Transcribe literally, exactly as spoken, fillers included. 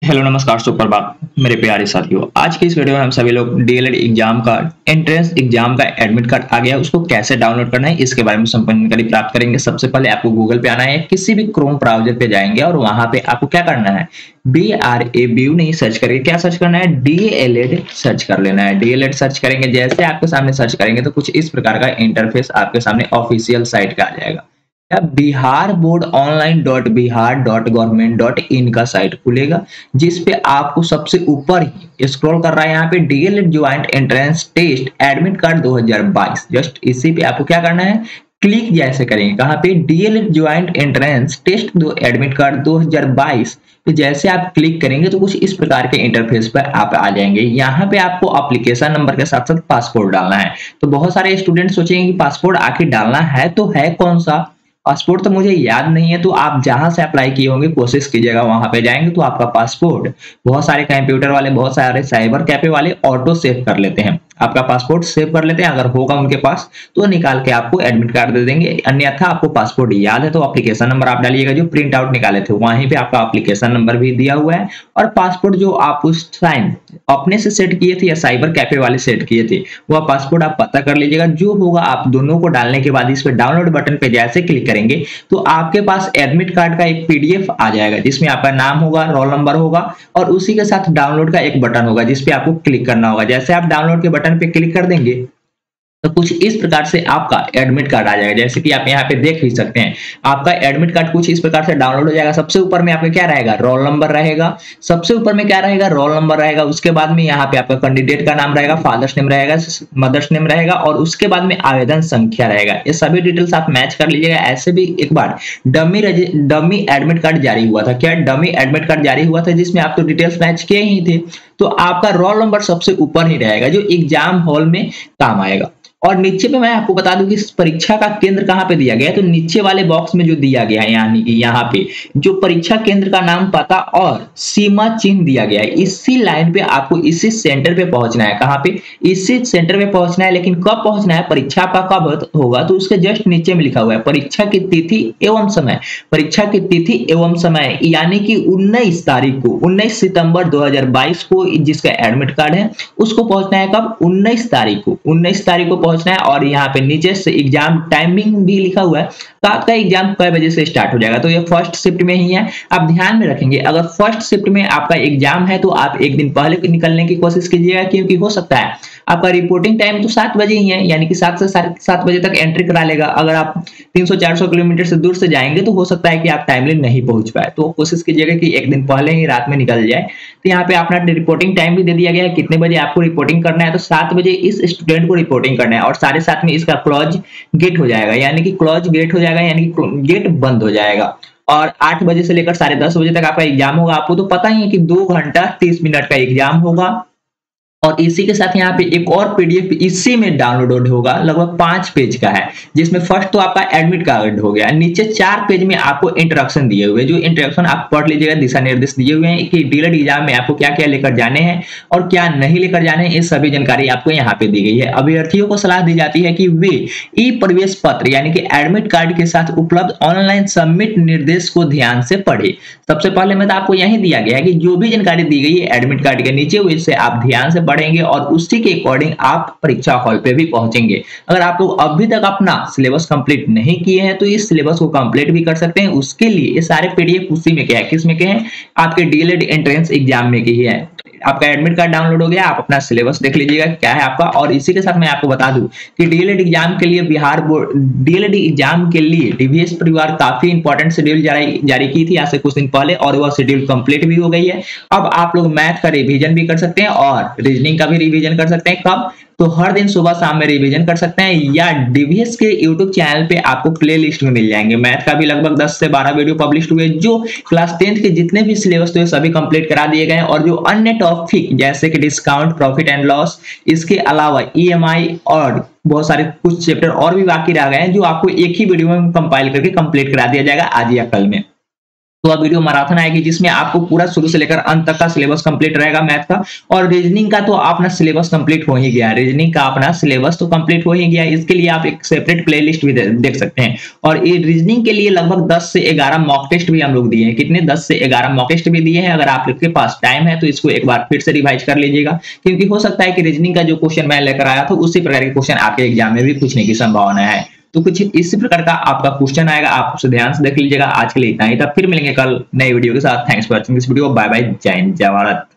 Hello नमस्कार सुप्रभात मेरे प्यारे साथियों। आज की इस वीडियो में हम सभी लोग डीएलएड एग्जाम का एंट्रेंस एग्जाम का एडमिट कार्ड आ गया, उसको कैसे डाउनलोड करना है इसके बारे में संपूर्ण जानकारी प्राप्त करेंगे। सबसे पहले आपको गूगल पे आना है, किसी भी क्रोम ब्राउजर पे जाएंगे और वहां पे आपको क्या करना है, बी आर ए बी नहीं सर्च करेंगे, क्या सर्च करना है, डीएलएड सर्च कर लेना है। डीएलएड सर्च करेंगे, जैसे आपके सामने सर्च करेंगे तो कुछ इस प्रकार का इंटरफेस आपके सामने ऑफिशियल साइट का आ जाएगा। Bihar board online dot Bihar dot government dot in का साइट खुलेगा, जिसपे आपको सबसे ऊपर ही स्क्रॉल कर रहा है, यहाँ पे DElEd joint entrance test admit card दो हज़ार बाईस। जस्ट इसी पे आपको क्या करना है, क्लिक जैसे करेंगे, कहाँ पे, डीएलएड ज्वाइंट एंट्रेंस टेस्ट दो एडमिट कार्ड दो हज़ार बाईस तो जैसे आप क्लिक करेंगे तो कुछ इस प्रकार के इंटरफेस पर आप आ जाएंगे। यहाँ पे आपको एप्लीकेशन नंबर के साथ साथ पासपोर्ट डालना है। तो बहुत सारे स्टूडेंट सोचेंगे कि पासपोर्ट आखिर डालना है तो है कौन सा, पासपोर्ट तो मुझे याद नहीं है। तो आप जहां से अप्लाई किए होंगे कोशिश कीजिएगा वहां पे जाएंगे तो आपका पासपोर्ट, बहुत सारे कंप्यूटर वाले, बहुत सारे साइबर कैफे वाले ऑटो सेव कर लेते हैं, आपका पासपोर्ट सेव कर लेते हैं। अगर होगा उनके पास तो निकाल के आपको एडमिट कार्ड दे देंगे। अन्यथा आपको पासपोर्ट याद है तो एप्लीकेशन नंबर आप डालिएगा, जो प्रिंट आउट निकाले थे वहीं पे आपका एप्लीकेशन नंबर भी दिया हुआ है। और पासपोर्ट जो आप उस टाइम अपने से सेट किए थे या साइबर कैफे वाले सेट किए थे, वह पासपोर्ट आप पता कर लीजिएगा। जो होगा आप दोनों को डालने के बाद इस पे डाउनलोड बटन पे जैसे क्लिक करेंगे तो आपके पास एडमिट कार्ड का एक पीडीएफ आ जाएगा, जिसमें आपका नाम होगा, रोल नंबर होगा और उसी के साथ डाउनलोड का एक बटन होगा जिसपे आपको क्लिक करना होगा। जैसे आप डाउनलोड के बटन पे क्लिक कर देंगे तो कुछ इस प्रकार से आपका एडमिट कार्ड आ जाएगा। जैसे कि आप यहाँ पे देख भी सकते हैं, आपका एडमिट कार्ड कुछ इस प्रकार से डाउनलोड हो जाएगा। सबसे ऊपर में आपका क्या रहेगा, रोल नंबर रहेगा, सबसे ऊपर में क्या रहेगा, रोल नंबर रहेगा। उसके बाद में यहाँ पे आपका कैंडिडेट का नाम रहेगा, फादर्स नेम रहेगा, मदर्स नेम रहेगा और उसके बाद में आवेदन संख्या रहेगा। ये सभी डिटेल्स आप मैच कर लीजिएगा। ऐसे भी एक बार डमी डमी एडमिट कार्ड जारी हुआ था, क्या डमी एडमिट कार्ड जारी हुआ था जिसमें आप तो डिटेल्स मैच किए ही थे, तो आपका रोल नंबर सबसे ऊपर ही रहेगा जो एग्जाम हॉल में काम आएगा। और नीचे पे मैं आपको बता दूं कि इस परीक्षा का केंद्र कहां पे दिया गया है, तो नीचे वाले बॉक्स में जो दिया गया है, यानी कि यहाँ पे जो परीक्षा केंद्र का नाम, पता और सीमा चिन्ह दिया गया है, इसी लाइन पे आपको इसी सेंटर पे पहुंचना है। कहां पे, इसी सेंटर पे पहुंचना है। लेकिन कब पहुंचना है, परीक्षा का कब होगा तो उसके जस्ट नीचे में लिखा हुआ है परीक्षा की तिथि एवं समय। परीक्षा की तिथि एवं समय यानी कि उन्नीस तारीख को, उन्नीस सितंबर दो हजार बाईस को जिसका एडमिट कार्ड है उसको पहुंचना है। कब, उन्नीस तारीख को, उन्नीस तारीख को पहुंचना है। और यहाँ पे नीचे से एग्जाम टाइमिंग भी लिखा हुआ है, तो आपका एग्जाम कई बजे से स्टार्ट हो जाएगा। तो ये फर्स्ट शिफ्ट में ही है, आप ध्यान में रखेंगे। अगर फर्स्ट शिफ्ट में आपका एग्जाम है तो आप एक दिन पहले निकलने की कोशिश कीजिएगा, क्योंकि हो सकता है आपका रिपोर्टिंग टाइम तो सात बजे ही है, यानी कि सात से सात बजे तक एंट्री करा लेगा। अगर आप तीन सौ चार सौ किलोमीटर से दूर से जाएंगे तो हो सकता है कि आप टाइमली नहीं पहुंच पाए, तो कोशिश कीजिएगा कि एक दिन पहले ही रात में निकल जाए। तो यहाँ पे अपना रिपोर्टिंग टाइम भी दे दिया गया है, कितने बजे आपको रिपोर्टिंग करना है, तो सात बजे इस स्टूडेंट को रिपोर्टिंग करना है। और साढ़े सात में इसका क्लोज गेट हो जाएगा, यानी कि क्लोज गेट हो जाएगा, यानी कि गेट बंद हो जाएगा। और आठ बजे से लेकर साढ़े दस बजे तक आपका एग्जाम होगा। आपको तो पता ही है कि दो घंटा तीस मिनट का एग्जाम होगा। और इसी के साथ यहाँ पे एक और पीडीएफ इसी में डाउनलोड होगा, लगभग पांच पेज का है, जिसमें फर्स्ट तो आपका एडमिट कार्ड हो गया, नीचे चार पेज में आपको इंट्रोडक्शन दिए हुए, जो इंट्रोडक्शन आप पढ़ लीजिएगा। दिशा निर्देश दिए हुए हैं कि डीएलएड एग्जाम में आपको क्या क्या लेकर जाने हैं और क्या नहीं लेकर जाने हैं, ये सभी जानकारी आपको यहाँ पे दी गई है। अभ्यर्थियों को सलाह दी जाती है कि वे ई प्रवेश पत्र यानी कि एडमिट कार्ड के साथ उपलब्ध ऑनलाइन सबमिट निर्देश को ध्यान से पढ़े। सबसे पहले में तो आपको यही दिया गया है कि जो भी जानकारी दी गई है एडमिट कार्ड के नीचे, उससे आप ध्यान से पढ़ेंगे और उसी के अकॉर्डिंग आप परीक्षा हॉल पे भी पहुंचेंगे। अगर आप लोग अभी तक अपना सिलेबस कंप्लीट नहीं किए हैं तो इस सिलेबस को कंप्लीट भी कर सकते हैं। उसके लिए ये सारे पीडीएफ उसी में क्या है, किस में के हैं, आपके डीएलएड एंट्रेंस एग्जाम में के ही है। आपका एडमिट कार्ड डाउनलोड हो गया, आप अपना सिलेबस देख लीजिएगा क्या है आपका। और इसी के साथ मैं आपको बता दूं कि डीएलएड एग्जाम के लिए बिहार बोर्ड डीएलएड एग्जाम के लिए डीवीएस परिवार काफी इंपॉर्टेंट शेड्यूल जारी जारी की थी आज से कुछ दिन पहले, और वह शेड्यूल कंप्लीट भी हो गई है। अब आप लोग मैथ का रिवीजन भी कर सकते हैं और रीजनिंग का भी रिवीजन कर सकते हैं। कब, तो हर दिन सुबह शाम में रिवीजन कर सकते हैं, या डीवीएस के यूट्यूब चैनल पे आपको प्लेलिस्ट में मिल जाएंगे। मैथ का भी लगभग दस से बारह वीडियो पब्लिश हुए, जो क्लास टेंथ के जितने भी सिलेबस थे सभी कंप्लीट करा दिए गए हैं। और जो अन्य टॉपिक जैसे कि डिस्काउंट, प्रॉफिट एंड लॉस, इसके अलावा ईएमआई और बहुत सारे कुछ चैप्टर और भी बाकी रह गए हैं, जो आपको एक ही वीडियो में कंपाइल करके कंप्लीट करा दिया जाएगा आज या कल में। तो अब वीडियो मैराथन आएगी जिसमें आपको पूरा शुरू से लेकर अंत तक का सिलेबस कंप्लीट रहेगा मैथ का। और रीजनिंग का तो अपना सिलेबस कंप्लीट हो ही गया है, रीजनिंग का अपना सिलेबस तो कंप्लीट हो ही गया है। इसके लिए आप एक सेपरेट प्लेलिस्ट भी दे, देख सकते हैं। और ये रीजनिंग के लिए लगभग दस से ग्यारह मॉक टेस्ट भी हम लोग दिए हैं। कितने? दस से ग्यारह मॉक टेस्ट भी दिए हैं। अगर आप लोग के पास टाइम है तो इसको एक बार फिर से रिवाइज कर लीजिएगा, क्योंकि हो सकता है कि रीजनिंग का जो क्वेश्चन मैं लेकर आया था उसी प्रकार के क्वेश्चन आपके एग्जाम में भी पूछने की संभावना है। तो कुछ इसी प्रकार का आपका क्वेश्चन आएगा, आप उसे ध्यान से देख लीजिएगा। आज के लिए इतना ही था, फिर मिलेंगे कल नए वीडियो के साथ। Thanks for watching this video. Bye bye. जय हिंद, जय भारत।